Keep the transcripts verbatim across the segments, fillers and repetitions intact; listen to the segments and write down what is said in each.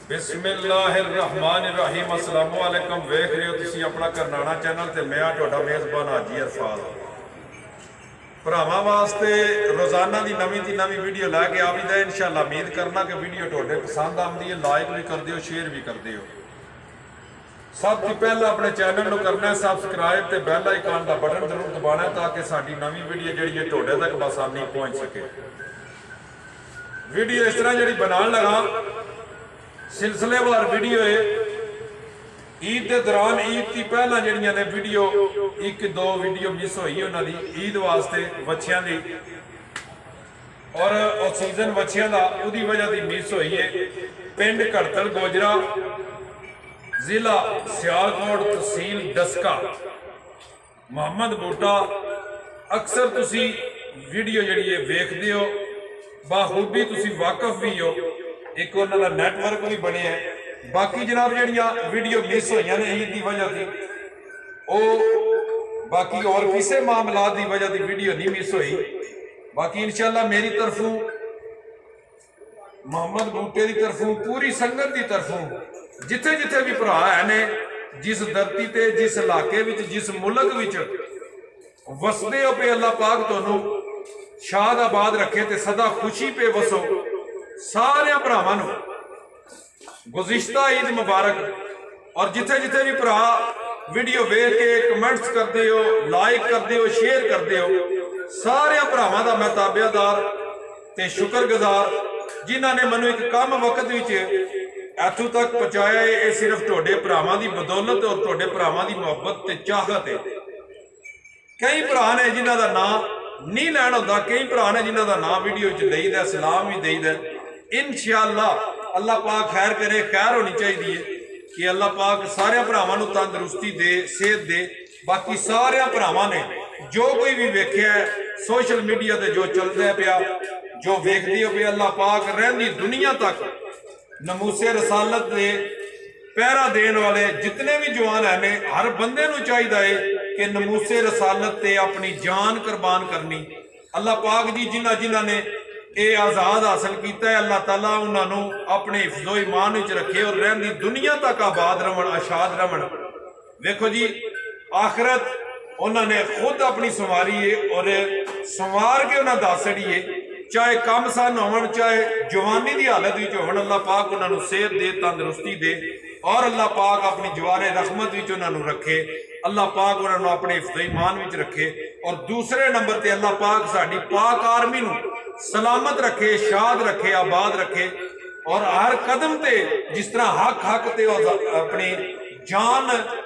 बिस्मिल्लाहिर्रहमानिर्रहीम। अस्सलाम वालेकुम। वेख रहे हो तुसी अपना करनाना चैनल ते मैं तुहाडा मेज़बान हाजी अरफाज। भरावां वास्ते रोज़ाना की नवीं दी नवीं वीडियो लैके आवीदा है। इंशाअल्लाह उम्मीद करना कि वीडियो तुहाडे पसंद आती है। लाइक भी कर दियो, शेयर भी कर दियो। सब तो पहले अपने चैनल को करना है सबसक्राइब ते बैल आइकन का बटन जरूर दबाना है ताकि साडी नवीं वीडियो जिहड़ी है तुहाडे तक आसानी पहुँच सके। वीडियो इस तरह जिहड़ी बनाने लगा सिलसिलेवार वीडियो है। ईद के दौरान ईद की पहला जड़ियां ने वीडियो एक दो वीडियो मिस हुई उन्होंने ईद वास्ते बच्चियां की और सीजन बच्चियां का उसकी वजह से मिस हुई है। पिंड घड़तल गोजरा जिला सियालकोट तहसील डस्का मोहम्मद बूटा। अक्सर तुसी वीडियो जी वेखते हो बाखूबी तुसी वाकफ भी हो। एक उन्होंने नैटवर्क भी बने है। बाकी जनाब जड़ियाँ वीडियो मिस हुई ने ईद की वजह से वो बाकी और किसी मामला की वजह से वीडियो नहीं मिस हुई। बाकी इंशाअल्लाह मेरी तरफों मोहम्मद बूटे की तरफों पूरी संगत की तरफों जिथे जिथे भी भरा है ने जिस धरती ते जिस इलाके विच जिस मुल्क विच वसदे हो पे अल्लाह पाक तुहानू शाद आबाद रखे ते सदा खुशी पे वसो। सारे भरावां नू गुज़िश्ता ईद मुबारक। और जिथे जिथे भी भरा वीडियो वेख के कमेंट्स करते हो, लाइक करते हो, शेयर करते हो, सारे भरावां दा मैं ताबेदार ते शुक्रगुजार जिन्हां ने मैनू एक कम वक्त विच इत्थों तक पहुंचाया है। ये सिर्फ तुहाडे भरावां दी बदौलत और तुहाडे भरावां दी मुहब्बत ते चाहत है। कई भरा ने जिन्हां दा नाम नहीं लैना होंदा, कई भरा ने जिन्हां दा नाम वीडियो च देईदा, सलाम भी देईदा। इंशाअल्लाह अल्लाह पाक खैर करे, खैर होनी चाहिए कि अल्लाह पाक सारे भरावां नू तंदुरुस्ती दे, सेहत दे। बाकी सारे भरावां ने जो कोई भी वेख्या है सोशल मीडिया ते जो चलदा पिया जो वेखदी हो पे अल्लाह पाक रहंदी दुनिया तक नमूसे रसालत दे पैरा देने वाले जितने भी जवान है ने हर बंदे नू चाहिए है कि नमूसे रसालत ते अपनी जान कुर्बान करनी। अल्लाह पाक जी जिन्हां जिन्हां ने ये आज़ाद हासिल किया है अल्लाह ताला उन्होंने अपने हिफ्ज़ो ईमान विच रखे और रहंदी दुनिया तक आबाद रहन, आशाद रहन। देखो जी आखिरत उन्होंने खुद अपनी संवारी है और संवार के उन्हें दस छड़ी है। चाहे कम सन होवन चाहे जवानी की हालत विच होवन अल्लाह पाक उन्होंने सेहत दे, तंदुरुस्ती दे और अल्लाह पाक अपनी जवारे रहमत विच उन्होंने रखे। अल्लाह पाक उन्होंने अपने हिफ्ज़ो ईमान विच रखे। और दूसरे नंबर ते अल्लाह पाक साडी पाक आर्मी नू सलामत रखे, शाद रखे, आबाद रखे। और हर कदम ते जिस तरह हक हक ते अपनी जान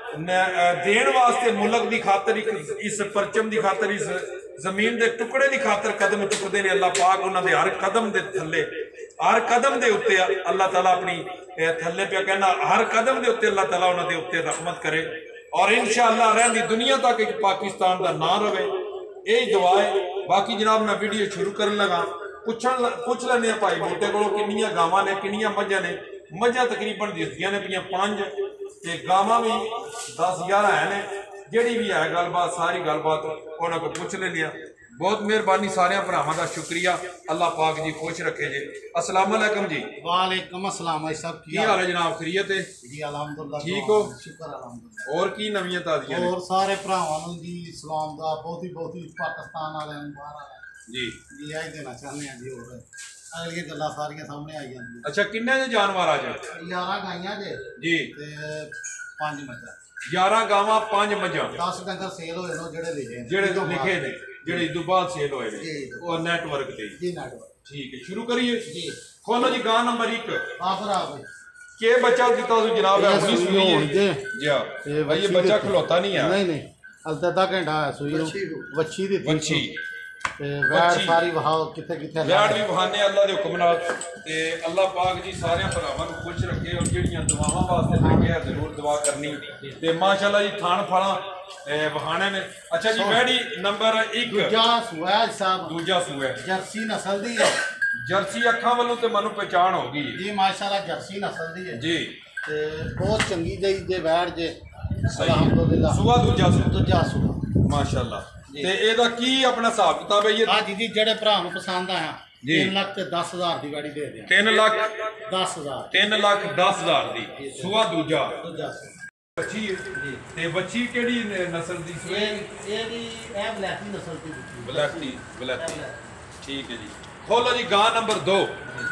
देन वास्ते मुल्क की खातर इस परचम की खातर इस जमीन के टुकड़े की खातर कदम चुकते हैं। अल्लाह पाक उन्होंने हर कदम के थले हर कदम के उत्ते अल्लाह ताला अपनी थले पे कहना हर कदम के उत्ते अल्लाह ताला उन्होंने उत्ते रहमत करे। और इंशाअल्लाह रहंदी दुनिया तक एक पाकिस्तान का ना रहे, यही दुआ है। बाकी जनाब मैं वीडियो शुरू कर लगा पुछन पुछ लें भाई बूटे को किनियां गावां ने किनियां मझां ने। मझां तकरीबन दिसदियां ने पियां पांच ते गावां भी दस ग्यारह है ने। जिहड़ी भी है गलबात सारी गलबात उन्होंने को पुछ लेनी। बहुत मेहरबानी सारे भरावां दा शुक्रिया। अल्लाह पाक जी खुश रखे जी। अस्सलाम वालेकुम जी। वालेकुम अस्सलाम भाई साहब की हाल है जनाब? खैरियत है जी अल्हम्दुलिल्लाह ठीक हो? शुक्र अल्हम्दुलिल्लाह। और की नवीं ताज़ियां ने? और सारे भरावां नूं जी सलाम दा बहुत ही बहुत ही पाकिस्तान वाले बाहर जी जी आई देना चाहते हैं जी। और अगली गल्लां सारियां सामने आई जांदियां। अच्छा किन्ने जे जानवर अज? ग्यारह गाइयां जे जी ते पांच मझां। ग्यारह गावां पांच मझां दस डंगर सेल होए ने जेड़े लिखे ने जेड़े लिखे ने जेड़े इदों बाद सेल होए ने और नेटवर्क ते जी नेटवर्क ठीक है। शुरू करिए जी। खोलो जी गां नंबर एक आखरा भाई के बच्चा दिता तो जनाब है उन्नीस सुई जी हां भाई ये बच्चा खलोता नहीं है। नहीं नहीं अल्दा घंटा है सुई वच्छी दी वच्छी वैड़ सारी वहाओ किथे किथे वैड़ भी वहाने अल्लाह दे हुक्म नाल ते अल्लाह पाक जी सारे भरावां नूं खुश रखे। और जिहड़ियां दुआवां वास्ते लगे जरूर दुआ करनी ते माशाअल्लाह जी थान फाणा वहाने ने। अच्छा जी वैड़ी नंबर एक दूजा सूआ साहब दूजा सूआ जर्सी नस्ल दी है। जर्सी अखां वालों ते मनु पहचान होगी जी माशाअल्लाह जर्सी नस्ल दी है जी ते बहुत चंगी दई जे वैड़ जे सही अल्हम्दुलिल्लाह। सूआ दूजा दूजा सूआ माशाअल्लाह ते एदा की अपना हिसाब किताब है ये? हां जी जी जेड़े भरा नूं पसंद आया जी तीन लाख ते दस हजार की गाड़ी दे दें। तीन लाख दस हजार तीन लाख दस हजार की सूआ दूजा दूजा बच्ची ते बच्ची केड़ी नस्ल दी सूए ये भी ए ब्लैकी नस्ल की बच्ची बलैती बलैती ठीक है जी। खोलो जी गां नंबर दो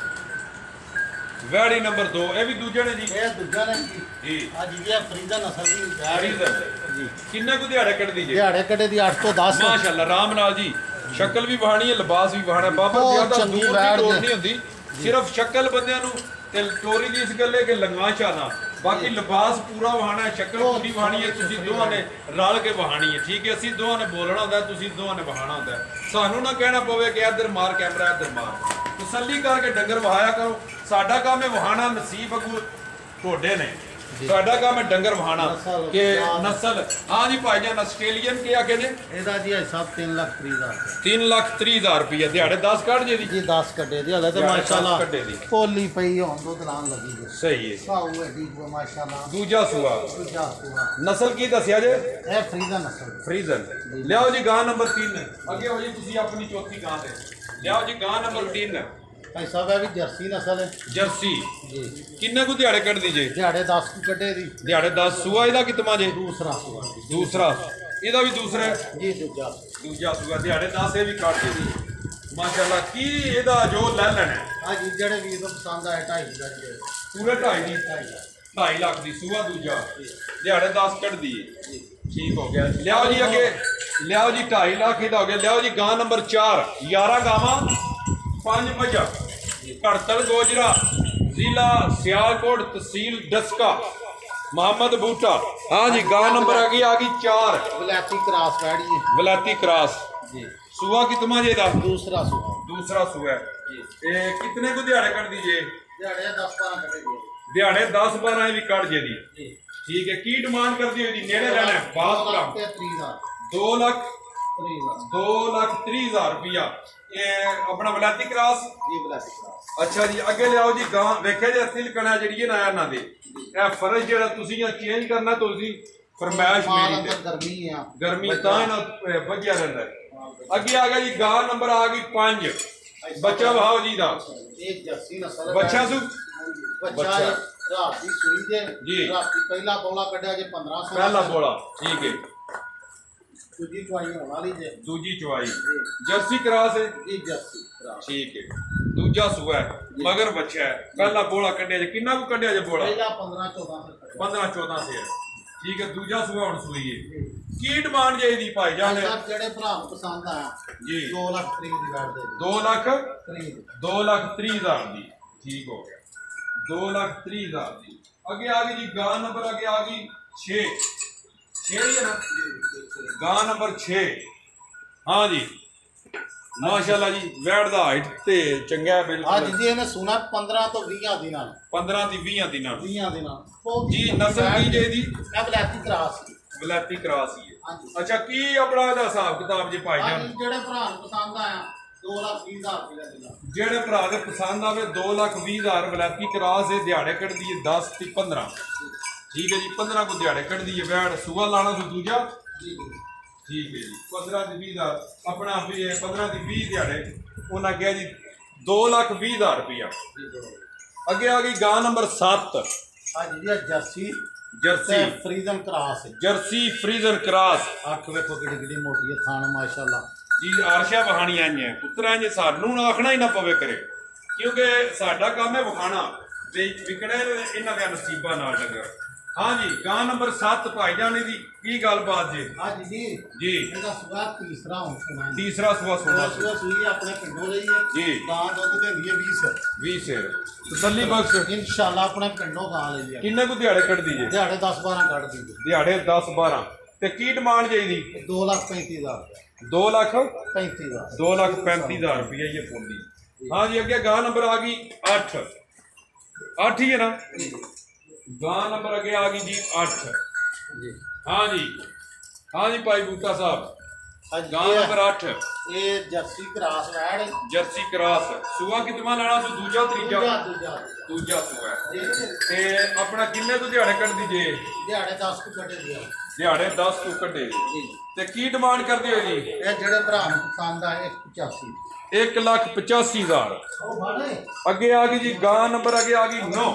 वैड़ी नंबर दो ये भी दूजे ने जी ये दूजा ने जी जी आज ये फरीदा नस्ल की गाड़ी फरीदन जी किन्ने को दिहाड़े कट दीजिए दिहाड़े कटे दी आठ तो दस माशाल्लाह राम नाल जी शक्ल भी वहानी है लिबास भी वहाना बाबा बहुत ज्यादा चंगी दूर वैड़ ਦੀ ਲੋੜ ਜੇ। ਨਹੀਂ ਹੁੰਦੀ ਸਿਰਫ ਸ਼ਕਲ ਬੰਦਿਆਂ ਨੂੰ ਤੇ ਟੋਰੀ ਦੀ ਇਸ ਗੱਲੇ ਕਿ ਲੰਗਾ ਚਾਣਾ ਬਾਕੀ ਲਿਬਾਸ ਪੂਰਾ ਵਹਾਣਾ ਹੈ ਸ਼ਕਲ ਪੂਰੀ ਵਹਾਣੀ ਹੈ ਤੁਸੀਂ ਦੋਹਾਂ ਨੇ ਰਲ ਕੇ ਵਹਾਣੀ ਹੈ ਠੀਕ ਹੈ ਅਸੀਂ ਦੋਹਾਂ ਨੇ ਬੋਲਣਾ ਹੁੰਦਾ ਤੁਸੀਂ ਦੋਹਾਂ ਨੇ ਵਹਾਣਾ ਹੁੰਦਾ ਹੈ। ਸਾਨੂੰ ਨਾ ਕਹਿਣਾ ਪਵੇ ਕਿ ਇੱਧਰ ਮਾਰ ਕੈਮਰਾ ਇੱਧਰ ਮਾਰ ਤਸੱਲੀ ਕਰਕੇ ਡੰਗਰ ਵਹਾਇਆ ਕਰੋ ਸਾਡਾ ਕੰਮ ਹੈ ਵਹਾਣਾ ਨਸੀਬ ਅਗੂ ਤੁਹਾਡੇ ਨੇ ਸਾਡਾ ਕੰਮ ਹੈ ਡੰਗਰ ਵਹਾਣਾ ਕਿ ਨਸਲ ਹਾਂ ਜੀ ਭਾਈਜਾਨ ਆਸਟ੍ਰੇਲੀਅਨ ਕੀ ਆਖੇ ਨੇ ਇਹਦਾ ਜੀ ਹਿਸਾਬ तीन लाख तीस हजार तीन लाख तीस हजार रुपया दिहाड़े दस ਕੱਢ ਜੇ ਦੀ जी दस कटे दी हले तो दिहाड़े माशाल्लाह दस कटे दी। कोली पई हों दुध लान लगी जी सही है साऊ है दी जो माशाल्लाह दूजा सूआ दूजा सूआ नस्ल की दसिया जे ए फरीदा नस्ल फ्रीजन लियाओ जी गां नंबर तीन अगे हो जी तुसी अपनी चौथी गां ते लियाओ जी गां नंबर तीन भाई साहब है भी जर्सी नस्ल है जर्सी जी किन्ने को दिहाड़े कट दीजिए दिहाड़े दस की कटे दी दिहाड़े दस सूआ ਇਹਦਾ कितना जे दूसरा सूआ दूसरा ਇਹਦਾ ਵੀ दूसरा है जी दूजा दूजा सूआ दिहाड़े दस ਇਹ ਵੀ ਕੱਟ ਦੇ ਦੀ माशाल्लाह की ਇਹਦਾ जो ਲੈ ਲੈਣਾ आज जेड़े भी तो पसंद आए ढाई का जी पूरे ढाई ਦੀ ढाई लाख ਦੀ सूआ दूजा दिहाड़े दस ਕੱਢ ਦੀ ठीक हो गया लियाओ जी अगे लियाओ जी ढाई लाख ਇਹਦਾ हो गया लियाओ जी गां नंबर चार ग्यारह गावां पांच मझा घड़तल गोजरा जिला सियालकोट तहसील डस्का मोहम्मद बूटा हाँ जी गां नंबर आ गई आ गई चार ब्लैकी क्रॉस बैठी है वलैती क्रॉस जी सुआ कितना जे दा दूसरा सूआ दूसरा सुआ है ए कितने को दिहाड़े कट दीजिए दिहाड़े दस बारह कटे दी दिहाड़े दस बारह भी कट जे दी जी ठीक है की डिमांड कर दी हुई नेड़े रहना है बात दो करा लाख ते तीस हजार दो लाख तीस हजार दो लाख तीस हजार रुपया अपना वलैती क्रॉस जी ब्लैकी क्रॉस अच्छा जी अगे लियाओ जी गां वेख्या जे तिल कणा जड़ी ना इन्हां दे ए फर्ज जेड़ा तुसी चेंज करना तुसी फरमाइश माल मेरी अंदर गर्मी है गर्मी ता ना बजिया रहंदा अगे आ गया जी गां नंबर आ गई पांच बच्चा भाव जी दा एक जर्सी नस्ल बच्चा सु बच्चा रात की सुई दे जी। रात की पहला बोला कढ़िया जे पंद्रह सौ पहला बोला ठीक है दूजी चवाई होने वाली जे दूजी चवाई जर्सी क्रॉस है जी जर्सी क्रॉस ठीक है दूजा सुआ है मगर बच्चा है पहला बोला कढ़िया जे किन्ना को कढ़िया जे बोला पहला पंद्रह चौदह से पंद्रह चौदह से है ठीक है दूजा सुआ हुन सुई है की डिमांड जे दी भाई जान सब जेड़े भरा ਨੂੰ पसंद आया जी दो लाख तीस ਦੀ ਵੈਟ ਦੇ दो लाख खरीद दो लाख तीस हजार दी ठीक हो गया दो लाख तीस हजार दी अगे आ गई जी गां नंबर अगे आ गई छे छे ही है ना गां नंबर छे हाँ जी माशाल्लाह जी वैट दा हाइट ते चंगा है आज बिल्कुल जी ਇਹਨੇ ਸੁਣਾ पंद्रह ਤੋਂ ਵੀਹ ਦੀ ਨਾਲ पंद्रह दी बीस दिना ਵੀਹ ਦੀ ਨਾਲ जी नस्ल की जे दी ਇਹ ਬਲੈਕੀ ਕਰਾਸ वलैती क्रॉस ही है ਹਾਂਜੀ अच्छा की अपना दा हिसाब किताब जी भाई जान ਅੱਜ ਜਿਹੜੇ ਭਰਾ ਨੂੰ ਪਸੰਦ ਆਇਆ दो लाख बीस हजार ਰੁਪਏ ਦਾ ਦਿਲਾ जेड़े भरा दे पसंद आवे दो लाख बीस हजार वलैती क्रॉस है दिहाड़े कट दी है दस ते पंद्रह ठीक है जी पंद्रह को दिहाड़े कट दी है वैट सुआ लाना सु दूजा जी जी ठीक है जी पंद्रह की बीस हजार अपना भी पंद्रह की बीस दिहाड़े उन्हें कहा जी दो लाख बीस हजार रुपया अगे आ गई गां नंबर सत्त ਅੱਜ ਜੀ jersey jersey Friesian cross jersey Friesian cross ਅੱਖ ਵੇਖੋ ਕਿਹੜੀ ਕਿਹੜੀ ਮੋਟੀ ਹੈ ਥਾਣ ਮਾਸ਼ਾਅੱਲਾ जी आरशा बहानी आई है पुत्रा इंज सानू आखना ही ना पवे करे क्योंकि साडा काम है विखाना विकने इन्हां दे नसीबां नाल डंगर हाँ जी गां नंबर सत्त भाई जाने दी की गलबात जी ਅੱਜ ਜੀ जी ਇਹਦਾ ਸੁਆ ਤੀਸਰਾ ਹੁਣ ਸੁਣਾ तीसरा सुआ सोना ਸੁਆ ਸੂਈ ਆਪਣੇ ਪਿੰਡੋਂ ਲਈ ਹੈ जी ਗਾਂ ਦੁੱਧ ਦਿੰਦੀ ਹੈ बीस भी शेर तसल्ली बख्श ਇਨਸ਼ਾਅੱਲਾ ਆਪਣੇ ਪਿੰਡੋਂ ਗਾਂ ਲਈ ਹੈ किन्ने को दिहाड़े कट दीजिए ਦਿਹਾੜੇ दस बारह ਕੱਢ ਦੀਜੇ दिहाड़े दस बारह ते की डिमांड चाहिए दो लाख पैंतीस हजार दो लाख पैंतीस हजार दो लाख पैंतीस हजार रुपया ये पोली हाँ जी अगे गां नंबर आ गई अठ अठ ही है ना गां नंबर अगे आ गई जी अठ जी हाँ जी हाँ जी भाई बूटा साहब ਅੱਜ गां ਇਹ- नंबर अठ ਇਹ ਜਰਸੀ ਕਰਾਸ ਵੈੜ जर्सी क्रॉस सुआ कितना लेना सु दूजा तीजा ਦੂਜਾ ਦੂਜਾ दूजा सुआ ਇਹ ते अपना किन्ने तो दिहाड़े कट दीजिए ਦਿਹਾੜੇ दस ਕੁ ਕੱਢੇ ਦਿਆ ਦਿਹਾੜੇ ਦਸ ਤੋਂ ਕੱਢੇ ਜੀ ਤੇ ਕੀ ਡਿਮਾਂਡ ਕਰਦੇ ਹੋ ਜੀ? ਇਹ ਜਿਹੜੇ ਭਰਾ ਨੂੰ ਪਸੰਦ ਆ ਇੱਕ ਪਚਾਸੀ ਇੱਕ ਲੱਖ ਪਚਾਸੀ ਹਜ਼ਾਰ। ਉਹ ਭਾੜੇ ਅੱਗੇ ਆ ਗਈ ਜੀ ਗਾਂ ਨੰਬਰ ਅੱਗੇ ਆ ਗਈ ਨੌ।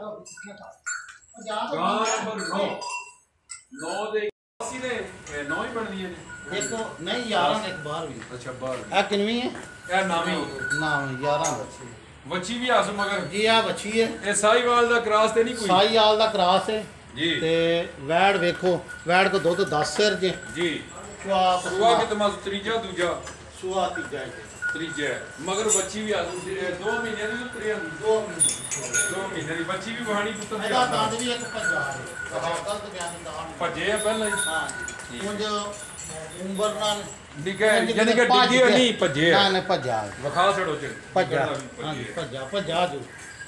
ਗਾਂ ਨੰਬਰ ਨੌ। ਨੌ ਦੇ ਅਸੀਂ ਨੇ ਨੌ ਹੀ ਬਣਦੀ ਹੈ ਜੀ। ਇੱਕ ਨਹੀਂ ਯਾਰਾਂ ਇੱਕ ਬਾਹਰ ਵੀ ਅੱਛਾ ਬਾਹਰ ਇਹ ਕਿੰਨਵੀਂ ਹੈ ਇਹ ਨਾਵੀਂ ਨਾ ਯਾਰਾਂ ਬੱਚੀ ਵੱਛੀ ਵੀ ਆਸ ਮਗਰ ਜੀ ਆ ਬੱਚੀ ਹੈ ਇਹ ਸਾਈਵਾਲ ਦਾ ਕ੍ਰਾਸ ਤੇ ਨਹੀਂ ਕੋਈ ਸਾਈਵਾਲ ਦਾ ਕ੍ਰਾਸ ਹੈ ਜੀ ਤੇ ਵੈੜ ਵੇਖੋ ਵੈੜ ਕੋ ਦੁੱਧ ਦਸ ਸਿਰ ਜੇ ਜੀ ਸੁਆ ਸੁਆ ਕਿ ਤਮਾ ਤੀਜਾ ਦੂਜਾ ਸੁਆ ਤੀਜਾ ਜੇ ਤੀਜਾ ਮਗਰ ਬੱਚੀ ਵੀ ਆਸ ਦੋ ਮਹੀਨੇ ਦੀ ਉਤਰੀ ਆਂਦੀ ਦੋ ਮਿੰਟ ਦੋ ਮਹੀਨੇ ਦੀ ਬੱਚੀ ਵੀ ਵਹਾਣੀ ਪੁੱਤਰ ਇਹਦਾ ਦੰਦ ਵੀ ਇੱਕ ਪੰਜਾ ਹੈ ਗਲਤ ਬਿਆਨ ਦਾ ਭੱਜੇ ਆ ਪਹਿਲਾਂ ਹੀ ਹਾਂ ਜੀ ਉਂਝ ਉਮਰ ਨਾਲ ਠੀਕ ਹੈ ਯਾਨੀ ਕਿ ਡਿੱਗੀ ਹੋਈ ਨਹੀਂ ਭੱਜੇ ਨਾ ਆ ਨਾ ਭੱਜਾ ਵਿਖਾ ਛੜੋ ਚ ਭੱਜਾ ਭੱਜੇ ਹਾਂ ਆ। ਭੱਜਾ ਭੱਜਾ ਜੋ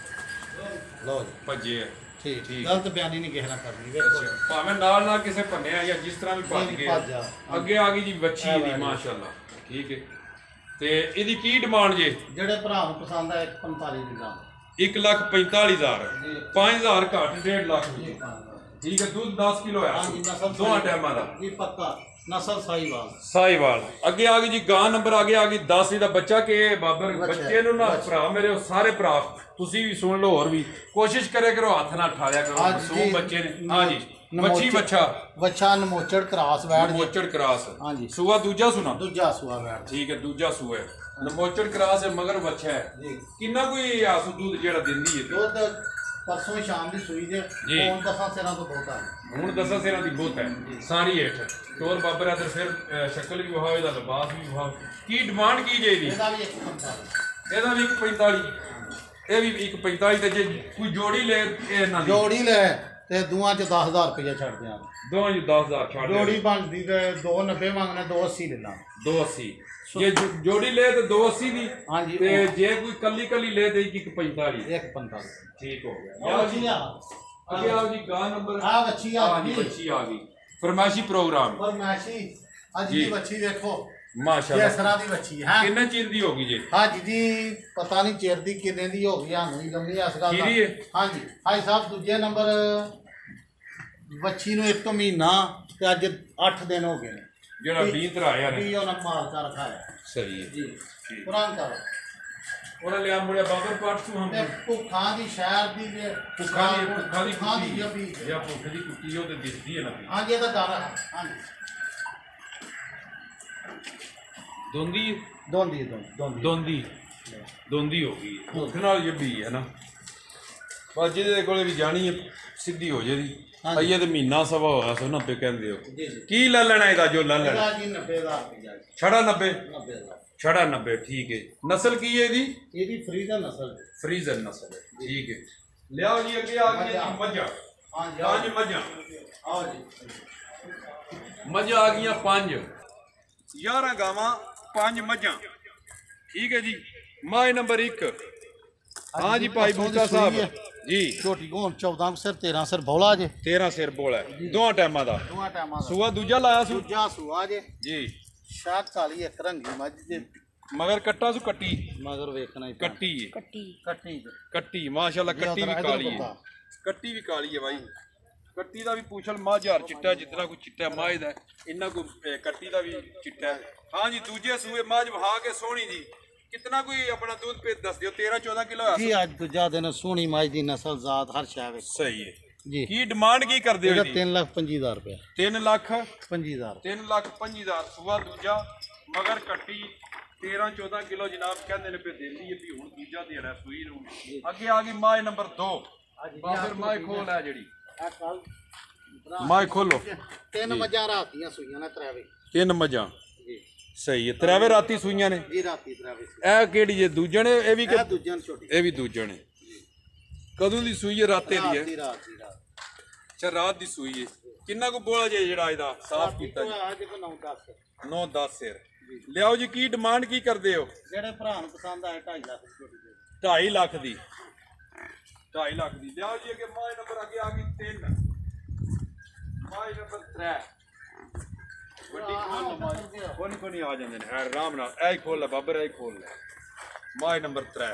ਲੋ ਜੀ ਭੱਜੇ ਆ। ਠੀਕ ਠੀਕ। ਗਲਤ ਬਿਆਨੀ ਨਹੀਂ ਕਿਸੇ ਨਾਲ ਕਰਨੀ ਵੇਖੋ ਅੱਛਾ ਭਾਵੇਂ ਨਾਲ ਨਾਲ ਕਿਸੇ ਭੰਨਿਆ ਜਾਂ ਜਿਸ ਤਰ੍ਹਾਂ ਵੀ ਭੱਜ ਨਹੀਂ, ਗਏ ਭੱਜ ਆ। ਅੱਗੇ ਆ ਗਈ ਜੀ ਵੱਛੀ ਦੀ ਮਾਸ਼ਾਅੱਲਾ ਠੀਕ ਹੈ ਤੇ ਇਹਦੀ ਕੀ ਡਿਮਾਂਡ ਜੇ? ਜਿਹੜੇ ਭਰਾ ਨੂੰ ਪਸੰਦ ਆ ਇੱਕ ਪੰਤਾਲੀ ਦੀ ਦਾਮ ਇੱਕ ਲੱਖ ਪੈਂਤਾਲੀ ਹਜ਼ਾਰ ਪੰਜ ਹਜ਼ਾਰ ਘੱਟ ਡੇਢ ਲੱਖ ਦੀ ਹਾਂ ਠੀਕ ਹੈ ਦੁੱਧ ਦਸ ਕਿਲੋ ਆ ਜੀ ਨਸਲ ਦੋਹਾਂ ਟਾਈਮਾਂ ਦਾ ਜੀ ਪੱਕਾ ਨਸਲ ਸਾਈਵਾਲ ਸਾਈਵਾਲ ਅੱਗੇ ਆ ਗਈ ਜੀ ਗਾਂ ਨੰਬਰ ਆ ਗਿਆ ਆ ਗਈ ਦਸ ਇਹਦਾ ਬੱਚਾ ਕਿ ਬਾਬਰ ਬੱਚੇ ਨੂੰ ਨਾ ਭਰਾ ਮੇਰੇ ਉਹ ਸਾਰੇ ਭਰਾ ਤੁਸੀਂ ਵੀ ਸੁਣ ਲਓ ਹੋਰ ਵੀ ਕੋਸ਼ਿਸ਼ ਕਰਿਆ ਕਰੋ ਹੱਥ ਨਾਲ ਠਾਲਿਆ ਕਰੋ ਮਾਸੂਮ ਬੱਚੇ ਨੇ ਹਾਂ ਜੀ ਬੱਚੀ ਬੱਚਾ ਬੱਚਾ ਨਮੋਚੜ ਕਰਾਸ ਵੈੜ ਜੀ ਨਮੋਚੜ ਕਰਾਸ ਹਾਂ ਜੀ ਸੂਆ ਦੂਜਾ ਸੁਣਾ ਦੂਜਾ ਸੂਆ ਵੈੜ ਠੀਕ ਹੈ ਦੂਜਾ ਸੂਆ ਹੈ ਨਮੋਚੜ ਕਰਾਸ ਹੈ ਮਗਰ ਬੱਚਾ ਹੈ ਜੀ ਕਿੰਨਾ ਕੋਈ ਆਸੂ ਦੁੱਧ ਜਿਹੜਾ ਦਿੰਦੀ ਹੈ ਦੁੱਧ ਪਰਸੋਂ ਸ਼ਾਮ ਦੀ ਸੂਈ ਦੇ ਜੀ। ਹੁਣ ਦਸਾਂ ਸਿਰਾਂ ਤੋਂ ਬਹੁਤ ਆ ਹੁਣ ਦਸਾਂ ਸਿਰਾਂ ਦੀ ਬਹੁਤ ਹੈ ਸਾਰੀ ਹੇਠ ਟੋਰ ਬਾਬਰ ਆ ਤੇ ਫਿਰ ਅਹ, ਸ਼ਕਲ ਵੀ ਵਹਾਵੇ ਦਾ ਲਿਬਾਸ ਵੀ ਵਹਾਵੇ ਕੀ ਡਿਮਾਂਡ ਕੀ ਜੇ ਇਹਦੀ ਇਹਦਾ ਵੀ ਇੱਕ ਪੰਤਾਲੀ ਇਹਦਾ ਵੀ ਇੱਕ ਪੈਂਤਾਲੀ ਇਹ ਵੀ ਇੱਕ ਪੈਂਤਾਲੀ ਤੇ ਜੇ ਕੋਈ ਜੋੜੀ ਲੈ ਇਹ ਨਾ ਦੀ ਜੋੜੀ ਲੈ ਤੇ ਦੋਵਾਂ ਚ ਦਸ ਹਜ਼ਾਰ ਰੁਪਏ ਛੱਡ ਦਿਆਂ ਦੋਵਾਂ ਜੀ ਦਸ ਹਜ਼ਾਰ ਛੱਡ ਦਿਓ। ਜੋੜੀ ਬਣਦੀ ਤੇ ਦੋ ਨੱਬੇ ਮੰਗਣੇ ਦੋ ਅੱਸੀ ਲੈ ਲਾਂ ਦੋ ਅੱਸੀ ਜੇ ਜੋ- ਜੋੜੀ ਲੈ ਤੇ ਦੋ ਅੱਸੀ ਦੀ ਹਾਂਜੀ ਤੇ ਜੇ ਕੋਈ ਕੱਲੀ ਕੱਲੀ ਲੈ ਤੇ ਇੱਕ ਪੈਂਤਾਲੀ ਇੱਕ ਪੰਤਾਲੀ ਠੀਕ ਹੋ ਗਿਆ ਆ ਲਓ ਜੀ ਜੀ ਆ ਅੱਗੇ ਆਓ ਜੀ ਗਾਂ ਨੰਬਰ ਆ ਬੱਚੀ ਆ ਆ ਜੀ ਗਈ ਬੱਚੀ ਆ ਗਈ ਫਰਮਾਇਸ਼ੀ ਪ੍ਰੋਗਰਾਮ ਪਰ ਮੈਸ਼ੀ ਅੱਜ ਜੀ। ਦੀ ਬੱਚੀ ਦੇਖੋ ਮਾਸ਼ਾਅੱਲਾ ਕਿਸ ਤਰ੍ਹਾਂ ਦੀ ਬੱਚੀ ਹੈ ਕਿੰਨੇ ਚਿਰ ਦੀ ਹੋ ਗਈ ਜੀ ਹਾਂਜੀ ਜੀ ਪਤਾ ਨਹੀਂ ਚਿਰ ਦੀ ਕਿੰਨੇ ਦੀ ਹੋ ਗਈ ਸਾਨੂੰ ਹੀ ਲੰਮੀ ਇਸ ਗੱਲ ਖੀਰੀ ਹੈ? ਹਾਂਜੀ ਭਾਈ ਸਾਹਿਬ ਦੂਜੇ ਨੰਬਰ ਬੱਚੀ ਨੂੰ ਇੱਕ ਮਹੀਨਾ ਤੇ ਅੱਜ ਅੱਠ ਦਿਨ ਹੋ ਗਏ ਨੇ ਜਿਹੜਾ ਵੀਹ ਧਰਾਇਆ ਨੇ ਵੀ ਉਹਨਾਂ ਮਾਲ ਕਰ ਰਖਾਇਆ ਸਹੀ ਹੈ ਜੀ ਠੀਕ ਕੁਰਾਨ ਕਰ ਉਹਨਾਂ ਲਿਆ ਮੁੜਿਆ ਬਾਬਰ ਪਾਠ ਤੋਂ ਹਮ ਤੇ ਭੁੱਖਾਂ ਦੀ ਸ਼ਹਿਰ ਦੀ ਜੇ ਭੁੱਖਾਂ ਦੀ ਭੁੱਖਾਂ ਦੀ ਭੁੱਖਾਂ ਦੀ ਕੁੱਤੀ ਜਬੀ ਜਾਂ ਭੁੱਖ ਦੀ ਕੁੱਤੀ ਉਹ ਤੇ ਦਿਸਦੀ ਹੈ ਨਾ ਹਾਂਜੀ ਇਹਦਾ ਡਰ ਹੈ ਹਾਂਜੀ ਦੋਂਦੀ ਦੋਂਦੀ ਦੋਂਦੀ ਦੋਂਦੀ ਦੋਂਦੀ ਦੋਂਦੀ ਹੋ ਗਈ ਭੁੱਖ ਨਾਲ ਜੱਬੀ ਹੈ ਨਾ ਪਰ ਜਿਹਦੇ ਕੋਲੇ ਵੀ ਜਾਣੀ ਹੈ ਸਿੱਧੀ ਹੋ ਜੇਦੀ ਹਾਂਜੀ। ਅਈਏ ਤੇ ਮਹੀਨਾ ਸਵਾ ਹੋਇਆ ਸੋ ਨੱਬੇ ਕਹਿੰਦੇ ਹੋ ਜੀ ਜੀ ਕੀ ਲੈ ਲੈਣਾ ਇਹਦਾ ਜੋ ਲੈ ਲੈਣਾ ਇਹਦਾ ਜੀ ਨੱਬੇ ਹਜ਼ਾਰ ਰੁਪਇਆ ਜੀ ਛੜਾ ਨੱਬੇ ਨੱਬੇ ਹਜ਼ਾਰ ਛੜਾ ਨੱਬੇ ਠੀਕ ਹੈ ਨਸਲ ਕੀ ਹੈ ਇਹਦੀ ਇਹਦੀ ਫਰੀ ਦਾ ਨਸਲ ਜੀ। ਫਰੀਜ਼ਰ ਨਸਲ ਹੈ ਠੀਕ ਹੈ ਲਿਆਓ ਜੀ ਅੱਗੇ ਆ ਗਈ ਜੀ ਮੱਝਾਂ ਹਾਂਜੀ ਆਓ ਪੰਜ ਮੱਝਾਂ ਆਓ ਜੀ ਮੱਝਾਂ ਆ ਗਈਆਂ ਪੰਜ ਗਿਆਰਾਂ ਗਾਵਾਂ ਪੰਜ ਮੱਝਾਂ ਠੀਕ ਹੈ ਜੀ ਮਾਈ ਨੰਬਰ ਇੱਕ ਹਾਂ ਜੀ ਭਾਈ ਬੂਟਾ ਸਾਹਿਬ ਜੀ ਛੋਟੀ ਗੋਨ ਚੌਦਾਂ ਸਿਰ ਤੇਰਾਂ ਸਿਰ ਬੌਲਾ ਜੇ ਤੇਰਾਂ ਸਿਰ ਬੋਲ ਹੈ ਦੋਹਾਂ ਟਾਈਮਾਂ ਦਾ ਦੋਵਾਂ ਟਾਈਮਾਂ ਦਾ ਸੂਆ ਦੂਜਾ ਲਾਇਆ ਸੂ ਦੂਜਾ ਸੂਆ ਜੇ ਜੀ ਸ਼ਾਹ ਕਾਲੀ ਇੱਕ ਰੰਗੀ ਮੱਝ ਜੇ ਮਗਰ ਕੱਟਾ ਸੂ ਕੱਟੀ ਮਗਰ ਵੇਖਣਾ ਹੀ ਕੱਟੀ ਹੈ ਕੱਟੀ ਕੱਟੀ ਜੇ ਕੱਟੀ ਮਾਸ਼ਾਅੱਲਾ ਕੱਟੀ ਵੀ ਕਾਲੀ ਹੈ ਕੱਟੀ ਵੀ ਕਾਲੀ ਹੈ ਬਾਈ ਕੱਟੀ ਦਾ ਵੀ ਪੂਛਲ ਮਾਝਾਰ ਚਿੱਟਾ ਜਿਤਨਾ ਕੋਈ ਚਿੱਟਾ ਮਾਝ ਦਾ ਇੰਨਾ ਕੋਈ ਕੱਟੀ ਦਾ ਵੀ ਚਿੱਟਾ ਹਾਂ ਜੀ ਦੂਜੇ ਸੂਏ ਮਾਝ ਵਹਾ ਕੇ ਸੋਹਣੀ ਜੀ ਕਿਤਨਾ ਕੋਈ ਆਪਣਾ ਦੁੱਧ ਪੇ ਦੱਸ ਦਿਓ ਤੇਰਾਂ ਚੌਦਾਂ ਕਿਲੋ ਆ ਜੀ ਅੱਜ ਦੂਜਾ ਦਿਨ ਸੋਹਣੀ ਮੱਝ ਦੀ ਨਸਲ ਜ਼ਾਤ ਹਰ ਸ਼ੈ ਵੇਖ ਸਹੀ ਹੈ ਜੀ ਕੀ ਡਿਮਾਂਡ ਕੀ ਕਰਦੇ ਹੋ ਇਹਦਾ ਜੀ ਤਿੰਨ ਲੱਖ ਪੰਜੀ ਹਜ਼ਾਰ ਰੁਪਇਆ ਤਿੰਨ ਲੱਖ ਪੰਜੀ ਹਜ਼ਾਰ ਤਿੰਨ ਲੱਖ ਪੰਜੀ ਹਜ਼ਾਰ ਸੂਆ ਦੂਜਾ ਮਗਰ ਕੱਟੀ ਤੇਰਾਂ ਚੌਦਾਂ ਕਿਲੋ ਜਨਾਬ ਕਹਿੰਦੇ ਨੇ ਪੇ ਦਿੰਦੀ ਹੈ ਵੀ ਹੁਣ ਦੂਜਾ ਦੇਣਾ ਸੂਈ ਨੂੰ ਅੱਗੇ ਆ ਗਈ ਮਾਝ ਨੰਬਰ ਦੋ ਬਾਬਰ ਮਾਝ ਖੋਲ ਹੈ ਜਿਹੜੀ ਆ ਕੱਲ ਮਾਝ ਖੋਲੋ ਤਿੰਨ ਮੱਝਾਂ ਰਾਤੀਆਂ ਸੂਈਆਂ ਨੇ ਤਰਾਵੇ ਤਿੰਨ ਮੱਝਾਂ ਜੀ ਸਹੀ ਹੈ ਤਰਾਵੇ ਰਾਤੀ ਸੂਈਆਂ ਨੇ ਜੀ ਰਾਤੀ ਤਰਾਵੇ ਇਹ ਕਿਹੜੀ ਜੇ ਦੂਜਣ ਇਹ ਵੀ ਕਿ ਇਹ ਦੂਜਿਆਂ ਨੂੰ ਛੋਟੀ ਇਹ ਵੀ ਦੂਜਣ ਕਦੋਂ ਦੀ ਸੂਈ ਹੈ ਰਾਤੇ ਦੀ ਹੈ ਰਾਤੀ ਰਾਤ ਦੀ ਰਾਤ ਅੱਛਾ ਰਾਤ ਦੀ ਸੂਈ ਹੈ ਕਿੰਨਾ ਕੁ ਬੋਲਾ ਜੇ ਜਿਹੜਾ ਇਹਦਾ ਸਾਫ਼ ਕੀਤਾ ਜੀ ਅੱਜ ਕੋ ਨੌ ਦਸ ਨੌ ਦਸ ਸਿਰ ਲਿਆਓ ਜੀ ਕੀ ਡਿਮਾਂਡ ਕੀ ਕਰਦੇ ਹੋ ਜਿਹੜੇ ਭਰਾ ਨੂੰ ਪਸੰਦ ਆਏ ਢਾਈ ਲੱਖ ਦੀ ਛੋਟੀ ਦੇ ਢਾਈ ਲੱਖ ਦੀ ਢਾਈ ਲੱਖ ਦੀ ਲਿਆਓ ਜੀ ਅੱਗੇ ਮਾਈ ਨੰਬਰ ਅੱਗੇ ਆ ਗਈ ਤਿੰਨ ਮਾਈ ਨੰਬਰ ਤਿੰਨ ਵੱਡੀ ਖੋਲ ਮਾਈ ਕੋਨੀ ਕੋਨੀ ਆ ਜਾਂਦੇ ਨੇ ਹੈ ਆਰਾਮ ਨਾਲ ਐ ਖੋਲ ਲੈ ਬਾਬਰ ਐ ਖੋਲ ਲੈ ਮਾਈ ਨੰਬਰ ਤਿੰਨ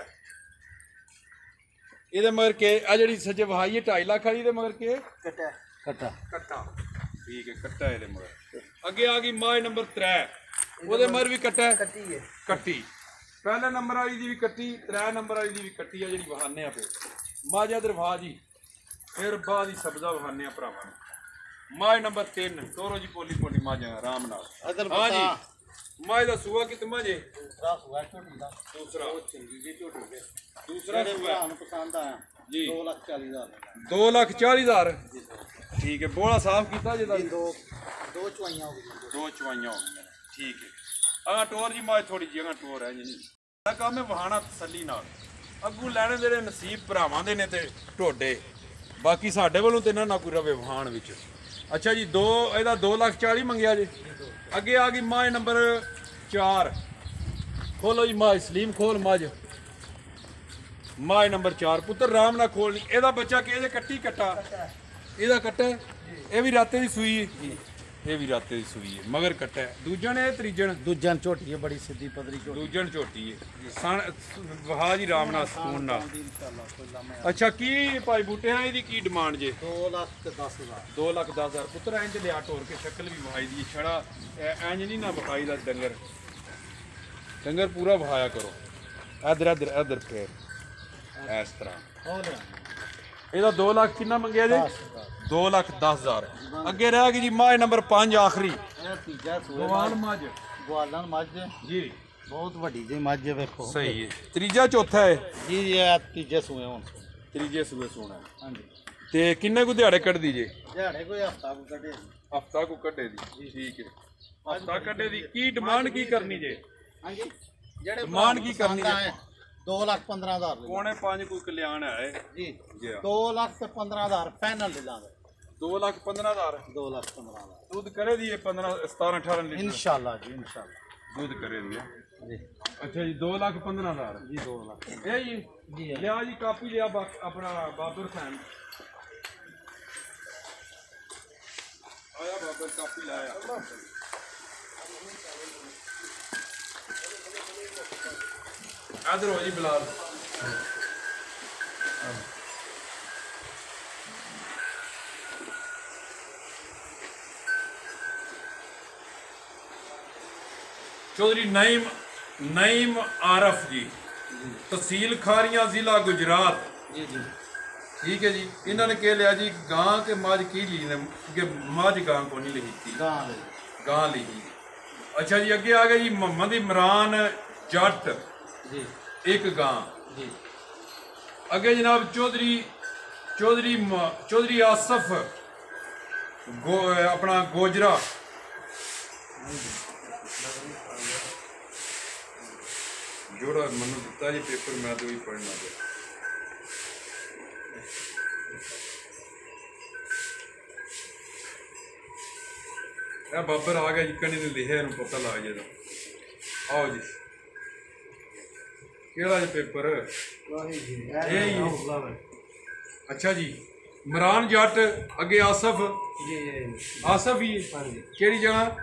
ਇਹਦੇ ਮਗਰ ਕੇ ਆ ਜਿਹੜੀ ਸੱਜੇ ਵਹਾਈ ਹੈ ਢਾਈ ਲੱਖ ਵਾਲੀ ਦੇ ਮਗਰ ਕੇ ਕਟਾ ਕਟਾ ਕੱਟਾ ठीक है कट्टा है मगर अगे आ गई माज नंबर त्रै ओदे मर भी कट्टा है कट्टी है कट्टी पहले नंबर वाली दी भी कट्टी त्रै नंबर वाली दी भी कट्टी है जिहड़ी वहाने पे माजा दरवा जी फिर बाद ही सब्जा वहाने भरावां माज नंबर तीन तोरो जी पोली पोली माजा आराम नाल इधर हाँ बता जी माज दा सूआ कितना जे दूसरा हुआ छोटी दा दूसरा चंगी जी छोटी दे दूसरा ਜਿਹੜੇ सूआ ਭਰਾ ਨੂੰ ਪਸੰਦ ਆਇਆ ਜੀ दो लाख चालीस हजार दो लाख चाली हजार ठीक है बोला साफ किया जे दो दो चुआइयां हो गई दो चवाइयां हो गई ठीक है अगर टोर जी माज थोड़ी जी अगर टोर है जी नहीं काम है वहाना तसली नाल अगू लैने जेडे नसीब भरावां दे ने ते ढोडे बाकी साडे वालों ते ना ना कोई रवे वहान विच अच्छा जी दो ਇਹਦਾ दो लाख चाली मंगया जी अगे आ गई माज नंबर चार खोलो जी माज सलीम खोल माज माज नंबर चार पुत्र राम ना खोल ਇਹਦਾ ਬੱਚਾ ਕਿਹਦੇ ਕੱਟੀ ਕੱਟਾ ਇਹਦਾ ਕੱਟਾ ਇਹ ਵੀ ਰਾਤੇ ਦੀ ਸੂਈ ਹੈ ਇਹ ਵੀ ਰਾਤੇ ਦੀ ਸੂਈ ਹੈ ਮਗਰ ਕੱਟਾ ਦੂਜਣ ਇਹ ਤਰੀਜਣ दूजन छोटी है बड़ी सीधी पतली छोटी ਦੂਜਣ ਝੋਟੀ ਹੈ ਸਣ ਵਹਾ ਜੀ ਰਾਮ ਨਾਲ ਸਕੂਨ ਨਾਲ इंशाल्लाह कोई लामे ਅੱਛਾ ਕੀ ਭਾਈ ਬੂਟਿਆਂ ਇਹਦੀ ਕੀ ਡਿਮਾਂਡ ਜੇ दो लाख के दस हजार दो ਲੱਖ ਦਸ ਹਜ਼ਾਰ ਪੁੱਤਰ ਇੰਜ ਲਿਆ ਟੋਰ ਕੇ ਸ਼ਕਲ ਵੀ ਵਹਾਈ ਦੀ ਛੜਾ ਇੰਜ ਨਹੀਂ ਨਾ ਵਹਾਈ ਦਾ ਡੰਗਰ ਡੰਗਰ ਪੂਰਾ ਵਹਾਇਆ ਕਰੋ ਇਧਰ ਇਧਰ ਇਧਰ ਫੇਰ ਇਸ ਤਰ੍ਹਾਂ हो ले ਇਹਦਾ दो ਲੱਖ ਕਿੰਨਾ ਮੰਗਿਆ ਜੇ दो ਲੱਖ ਦਸ ਹਜ਼ਾਰ ਅੱਗੇ ਰਹਿ ਗਈ ਜੀ ਮਾਹ ਨੰਬਰ ਪੰਜ ਆਖਰੀ ਇਹ ਤੀਜਾ ਸੂਏ ਗਵਾਲ ਮੱਝ ਗਵਾਲਨ ਮੱਝ ਜੀ ਬਹੁਤ ਵੱਡੀ ਜੀ ਮੱਝ ਵੇਖੋ ਸਹੀ ਹੈ ਤੀਜਾ ਚੌਥਾ ਹੈ ਜੀ ਇਹ ਤੀਜੇ ਸੂਏ ਹੁਣ ਤੀਜੇ ਸੂਏ ਸੋਣਾ ਹਾਂਜੀ ਤੇ ਕਿੰਨੇ ਕੁ ਦਿਹਾੜੇ ਕੱਢਦੀ ਜੇ ਦਿਹਾੜੇ ਕੋਈ ਹਫਤਾ ਕੋ ਕੱਢੇ ਹਫਤਾ ਕੋ ਕੱਢੇ ਦੀ ਠੀਕ ਹੈ ਹਫਤਾ ਕੱਢੇ ਦੀ ਕੀ ਡਿਮਾਂਡ ਕੀ ਕਰਨੀ ਜੇ ਹਾਂਜੀ ਜਿਹੜੇ ਡਿਮਾਂਡ ਕੀ ਕਰਨੀ ਜੇ दो लाख पंद्रह हजार ले ਪੌਣੇ ਪੰਜ ਕੋਈ ਕਲਿਆਣ ਹੈ जी ਜੀ दो लाख से पंद्रह हजार फाइनल ले लांगे दो लाख पंद्रह हजार दो लाख पंद्रह हजार दूध करे दिए पंद्रह सतारह अठारह लीटर इंशाल्लाह जी इंशाल्लाह दूध करे दिए जी अच्छा जी दो लाख पंद्रह हजार जी दो लाख ये जी जी लिया जी कापी लिया बा, अपना बाबर फैन आया बाबर कापी लाया इधर हो जी बिलाल चौधरी नईम नईम आरफ जी तहसील खारियां जिला गुजरात जी जी ठीक है जी इन्होंने कह लिया जी गां के मझ की ली ने कि मझ गां को नहीं लिखी थी गां ले गां लिखी अच्छा जी अगे आ गए जी मोहम्मद इमरान जट जी एक गां जी अगे जनाब चौधरी चौधरी म- चौधरी आसफ गो अपना गोजरा जोड़ा मनु दिता जी पेपर मैं तो ही पढ़ना पे ਇਹ ਬਾਬਰ ਆ ਗਿਆ ਜੀ ਕਣੀ ਨੇ ਲਿਖਿਆ ਇਹਨੂੰ ਪਤਾ ਲੱਗ ਜਾਏਗਾ ਆਓ ਜੀ ਕਿਹੜਾ ਜੀ ਪੇਪਰ ਇਹ ਹੀ ਅੱਛਾ ਜੀ ਇਮਰਾਨ ਜੱਟ ਅੱਗੇ ਆਸਫ जी ਆਸਫ ਹੀ ਹੈ। ਕਿਹੜੀ ਜਗ੍ਹਾ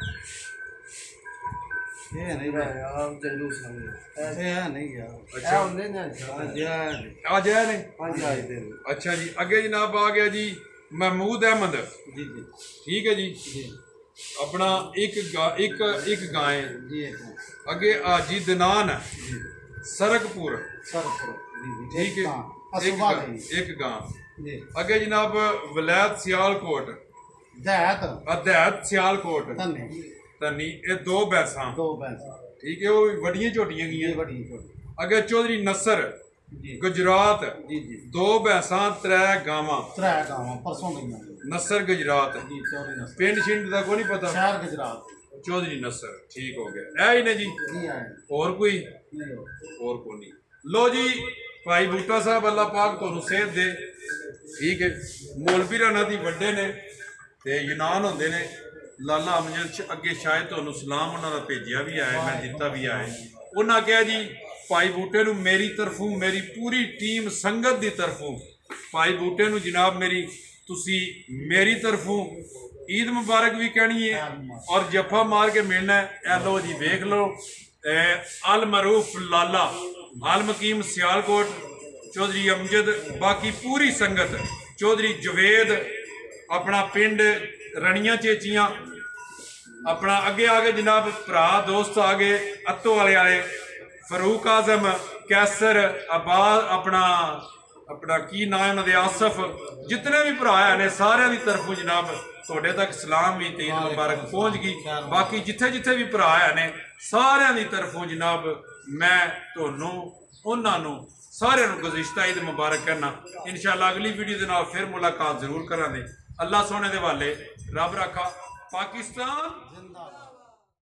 ये नहीं भाई आप जरूर समझ ऐसे है नहीं यार अच्छा होंगे ना ਆ ਜਾਇਆ ਨੇ पांच आई दे ਅੱਛਾ ਜੀ ਅੱਗੇ ਜਨਾਬ ਆ ਗਿਆ ਜੀ ਮਹਿਮੂਦ ਅਹਿਮਦ जी जी ਠੀਕ ਹੈ ਜੀ जी ਆਪਣਾ ਇੱਕ ਗਾ- ਇੱਕ ਇੱਕ ਗਾਂ ਹੈ जी एक ਅੱਗੇ ਆਜੀ ਦਨਾਨ ਸਰਕਪੁਰ सर करो जी जी ਠੀਕ ਹੈ हाँ ਇੱਕ असुबह ਗਾਂ- गई ਇੱਕ ਗਾਂ जी ਅੱਗੇ ਜਨਾਬ ਵਲੈਤ ਸਿਆਲਕੋਟ दैत ਅਧੈਤ ਸਿਆਲਕੋਟ तन्ने ਤਨੀ ਇਹ ਦੋ ਬੈਸਾਂ दो भैंस ਠੀਕ ਹੈ ਉਹ ਵੀ ਵੱਡੀਆਂ ਝੋਟੀਆਂ ये ਗਈਆਂ बड़ी छोटी ਅੱਗੇ ਚੌਧਰੀ ਨਸਰ जी ਗੁਜਰਾਤ जी जी ਦੋ ਬੈਸਾਂ ਤਰੇ ਗਾਵਾਂ त्रै गावां परसों गई ਨਸਰ ਗੁਜਰਾਤ जी चौधरी नस्ल ਪਿੰਡ ਛਿੰਡ ਦਾ ਕੋਈ ਨਹੀਂ ਪਤਾ शहर गुजरात ਚੌਧਰੀ ਨਸਰ ਠੀਕ ਹੋ ਗਿਆ ਇਹ ਹੀ ਨੇ ਜੀ नहीं आए ਹੋਰ ਕੋਈ नहीं हो ਹੋਰ ਕੋਈ ਨਹੀਂ ਲੋ ਜੀ ਭਾਈ ਬੂਟਾ ਸਾਹਿਬ ਅੱਲਾ ਪਾਕ ਤੁਹਾਨੂੰ ਸਿਹਤ ਦੇ ਠੀਕ ਹੈ ਮੌਲਵੀ ਰਾਣਾ ਦੀ ਵੱਡੇ ਨੇ ਤੇ ਯੂਨਾਨ ਹੁੰਦੇ ਨੇ ਲਾਲਾ ਅਮਜਦ ਚ ਅੱਗੇ ਸ਼ਾਇਦ ਤੁਹਾਨੂੰ ਸਲਾਮ ਉਹਨਾਂ ਦਾ ਭੇਜਿਆ ਵੀ ਆਇਆ ਮੈਂ ਦਿੱਤਾ ਵੀ ਆਇਆ ਉਹਨਾਂ ਕਿਹਾ ਜੀ ਭਾਈ ਬੂਟੇ ਨੂੰ ਮੇਰੀ ਤਰਫੋਂ ਮੇਰੀ ਪੂਰੀ ਟੀਮ ਸੰਗਤ ਦੀ ਤਰਫੋਂ ਭਾਈ ਬੂਟੇ ਨੂੰ ਜਨਾਬ ਮੇਰੀ ਤੁਸੀਂ ਮੇਰੀ ਤਰਫੋਂ ਈਦ ਮੁਬਾਰਕ ਵੀ ਕਹਿਣੀ ਹੈ ਔਰ ਜੱਫਾ ਮਾਰ ਕੇ ਮਿਲਣਾ ਹੈ ਇਹ ਲੋ ਜੀ ਵੇਖ ਲਓ ਅਲ ਮਰੂਫ ਲਾਲਾ ਅਲ ਮਕੀਮ ਸਿਆਲਕੋਟ ਚੌਧਰੀ ਅਮਜਦ ਬਾਕੀ ਪੂਰੀ ਸੰਗਤ ਚੌਧਰੀ ਜਵੇਦ ਆਪਣਾ ਪਿੰਡ ਰਣੀਆਂ ਚੇਚੀਆਂ अपना अगे आ गए जनाब भरा दोस्त आ गए अत्तो वाले वाले फरूक आजम कैसर अब्बास अपना अपना की नाम है उन्होंने आसफ जितने भी भरा ने सारे की तरफों जनाब थोड़े तक सलाम भी तीन मुबारक पहुँच गई। बाकी जिथे जिथे भी भरा ने सारे की तरफों जनाब मैं तुहानू उन्होंने सारे गुज़िश्ता ईद मुबारक करना। इंशाअल्लाह अगली वीडियो के नाल फिर मुलाकात जरूर करांगे। अल्लाह सोने दे वाले रब रखा पाकिस्तान जिंदाबाद।